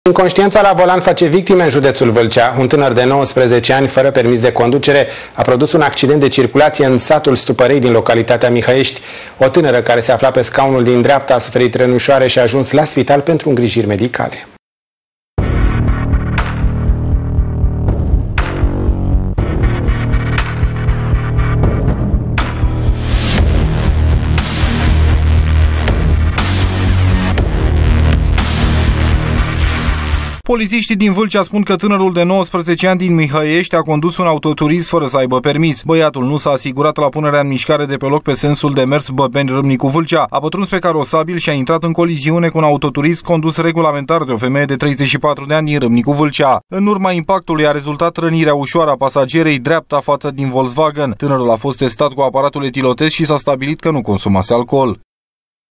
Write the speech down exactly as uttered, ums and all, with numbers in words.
Inconștiența la volan face victime în județul Vâlcea. Un tânăr de nouăsprezece ani, fără permis de conducere, a produs un accident de circulație în satul Stupărei din localitatea Mihăiești. O tânără care se afla pe scaunul din dreapta a suferit răni ușoare și a ajuns la spital pentru îngrijiri medicale. Polițiștii din Vâlcea spun că tânărul de nouăsprezece ani din Mihăiești a condus un autoturism fără să aibă permis. Băiatul nu s-a asigurat la punerea în mișcare de pe loc pe sensul de mers Băbeni-Râmnicu Vâlcea. A pătruns pe carosabil și a intrat în coliziune cu un autoturism condus regulamentar de o femeie de treizeci și patru de ani din Râmnicu Vâlcea. În urma impactului a rezultat rănirea ușoară a pasagerei dreapta față din Volkswagen. Tânărul a fost testat cu aparatul etilotest și s-a stabilit că nu consumase alcool.